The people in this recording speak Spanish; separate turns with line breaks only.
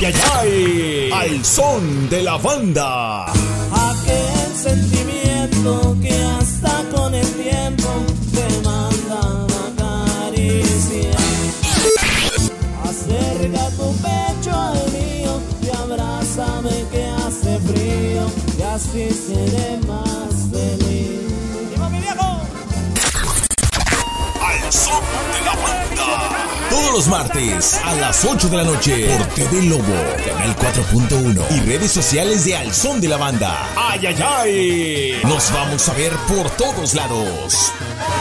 Ay, ay, ay, al son de la banda.
Aquel sentimiento que hasta con el tiempo te manda a acariciar. Acerca tu pecho al mío y abrázame que hace frío y así seré más feliz. ¡Viva mi viejo!
Al son de la banda. Todos los martes a las 8 de la noche por TV Lobo, canal 4.1 y redes sociales de Al Son de la Banda. ¡Ay, ay, ay! Nos vamos a ver por todos lados.